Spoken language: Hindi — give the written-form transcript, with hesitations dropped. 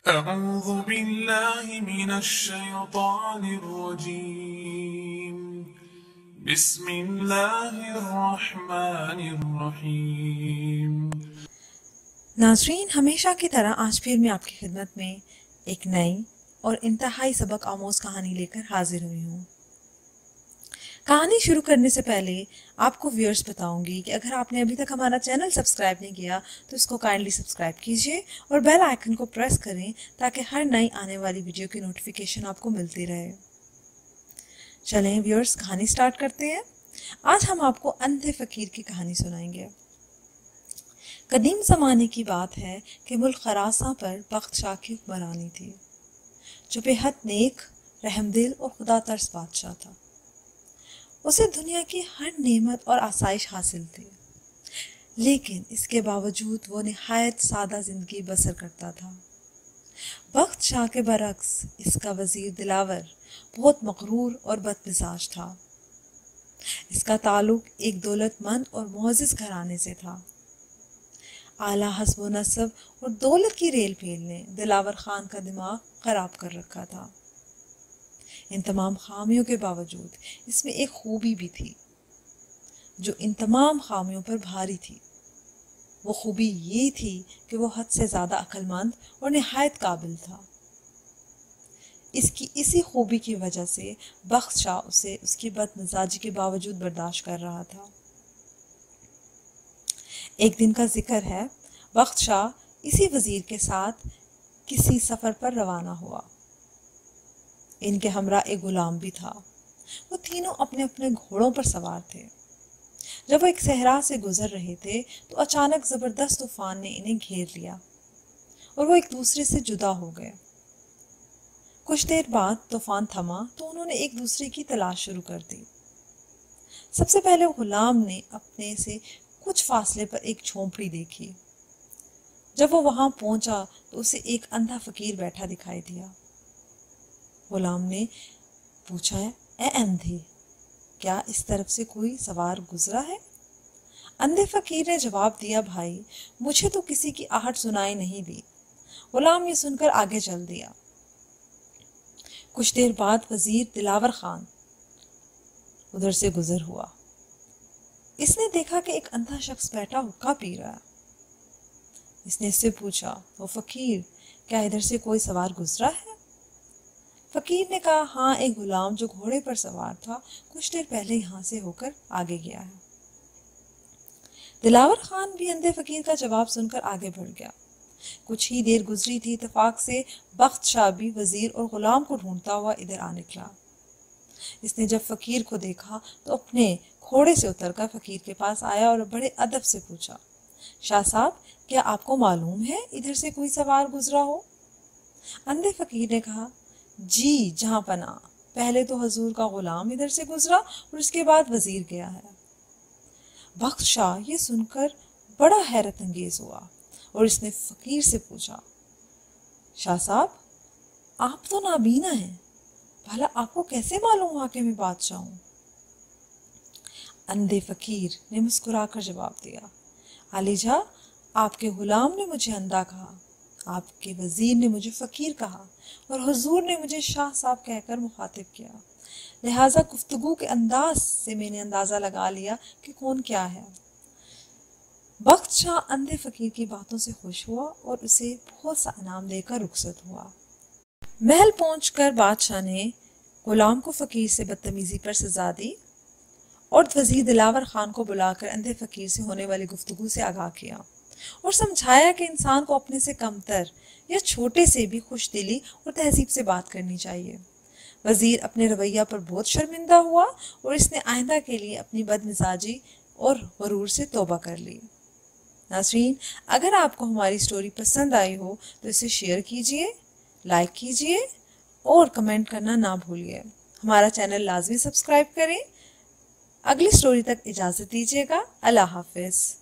أعوذ बिल्लाहि मिनश्शैतानिर्रजीम बिस्मिल्लाहिर्रहमानिर्रहीम। नाज़रीन, हमेशा की तरह आज फिर मैं आपकी खिदमत में एक नई और इंतहाई सबक आमोज कहानी लेकर हाजिर हुई हूँ। कहानी शुरू करने से पहले आपको व्यूअर्स बताऊंगी कि अगर आपने अभी तक हमारा चैनल सब्सक्राइब नहीं किया तो इसको काइंडली सब्सक्राइब कीजिए और बेल आइकन को प्रेस करें ताकि हर नई आने वाली वीडियो की नोटिफिकेशन आपको मिलती रहे। चलें व्यूअर्स, कहानी स्टार्ट करते हैं। आज हम आपको अंधे फकीर की कहानी सुनाएंगे। कदीम ज़माने की बात है कि मुल्क खरासा पर बख्त शाह की हुक्मरानी थी, जो बेहद नेक, रहमदिल और खुदा तरस बादशाह था। उसे दुनिया की हर नेमत और आसाइश हासिल थी, लेकिन इसके बावजूद वो निहायत सादा जिंदगी बसर करता था। बख्त शाह के बरक्स इसका वजीर दिलावर बहुत मगरूर और बदमिजाज था। इसका ताल्लुक एक दौलतमंद और मुअज़्ज़ज़ घराने से था। आला हस्ब नसब और दौलत की रेल पेल ने दिलावर खान का दिमाग खराब कर रखा था। इन तमाम खामियों के बावजूद इसमें एक खूबी भी थी जो इन तमाम खामियों पर भारी थी। वो खूबी ये थी कि वो हद से ज़्यादा अक्लमंद और निहायत काबिल था। इसकी इसी खूबी की वजह से बख्त शाह उसे उसकी बदमिजाजी के बावजूद बर्दाश्त कर रहा था। एक दिन का जिक्र है, बख्त शाह इसी वजीर के साथ किसी सफ़र पर रवाना हुआ। इनके हमरा एक गुलाम भी था। वो तीनों अपने अपने घोड़ों पर सवार थे। जब वो एक सहरा से गुजर रहे थे तो अचानक जबरदस्त तूफान ने इन्हें घेर लिया और वो एक दूसरे से जुदा हो गए। कुछ देर बाद तूफान थमा तो उन्होंने एक दूसरे की तलाश शुरू कर दी। सबसे पहले गुलाम ने अपने से कुछ फासले पर एक झोंपड़ी देखी। जब वो वहां पहुंचा तो उसे एक अंधा फकीर बैठा दिखाई दिया। गुलाम ने पूछा, ए अंधे, क्या इस तरफ से कोई सवार गुजरा है? अंधे फकीर ने जवाब दिया, भाई, मुझे तो किसी की आहट सुनाई नहीं दी। गुलाम ये सुनकर आगे चल दिया। कुछ देर बाद वजीर दिलावर खान उधर से गुजर हुआ। इसने देखा कि एक अंधा शख्स बैठा हुक्का पी रहा है। इसने इससे पूछा, वो फकीर, क्या इधर से कोई सवार गुजरा है? फकीर ने कहा, हाँ, एक गुलाम जो घोड़े पर सवार था कुछ देर पहले यहाँ से होकर आगे गया है। दिलावर खान भी अंधे फकीर का जवाब सुनकर आगे बढ़ गया। कुछ ही देर गुजरी थी, इत्तेफाक से बख्त शाह भी वजीर और गुलाम को ढूंढता हुआ इधर आ निकला। इसने जब फकीर को देखा तो अपने घोड़े से उतरकर फकीर के पास आया और बड़े अदब से पूछा, शाह साहब, क्या आपको मालूम है इधर से कोई सवार गुजरा हो? अंधे फकीर ने कहा, जी जहां पना, पहले तो हजूर का गुलाम इधर से गुजरा और उसके बाद वजीर गया है। बख्त शाह ये सुनकर बड़ा हैरत अंगेज हुआ और इसने फकीर से पूछा, शाह साहब, आप तो नाबीना हैं, भला आपको कैसे मालूम हुआ कि मैं बादशाह हूं? अंधे फकीर ने मुस्कुराकर जवाब दिया, आलीजा, आपके गुलाम ने मुझे अंधा कहा, आपके वजीर ने मुझे फकीर कहा और हुजूर ने मुझे शाह साहब कहकर मुखातिब किया। लिहाजा गुफ्तगू के अंदाज से मैंने अंदाजा लगा लिया कि कौन क्या है। बख्त शाह अंधे फकीर की बातों से खुश हुआ और उसे बहुत सा इनाम देकर रुखसत हुआ। महल पहुंचकर बादशाह ने गुलाम को फकीर से बदतमीजी पर सजा दी और वजीर दिलावर खान को बुलाकर अंधे फकीर से होने वाली गुफ्तगू से आगाह किया और समझाया कि इंसान को अपने से कमतर या छोटे से भी खुश दिली और तहजीब से बात करनी चाहिए। वजीर अपने रवैया पर बहुत शर्मिंदा हुआ और इसने आइंदा के लिए अपनी बदमिजाजी और गुरूर से तौबा कर ली। नाज़रीन, अगर आपको हमारी स्टोरी पसंद आई हो तो इसे शेयर कीजिए, लाइक कीजिए और कमेंट करना ना भूलिए। हमारा चैनल लाजमी सब्सक्राइब करें। अगली स्टोरी तक इजाज़त दीजिएगा। अल्लाह हाफिज़।